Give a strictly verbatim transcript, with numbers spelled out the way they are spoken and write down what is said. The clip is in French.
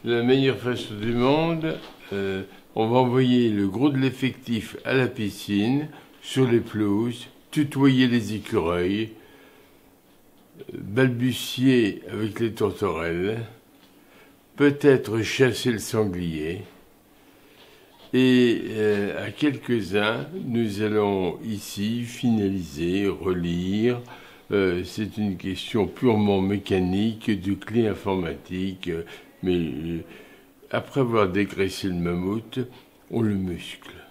la meilleure façon du monde, euh, on va envoyer le gros de l'effectif à la piscine, sur les pelouses, tutoyer les écureuils, balbutier avec les tourterelles, peut-être chasser le sanglier. Et euh, à quelques-uns, nous allons ici finaliser, relire. Euh, c'est une question purement mécanique, de clé informatique, mais euh, après avoir dégraissé le mammouth, on le muscle.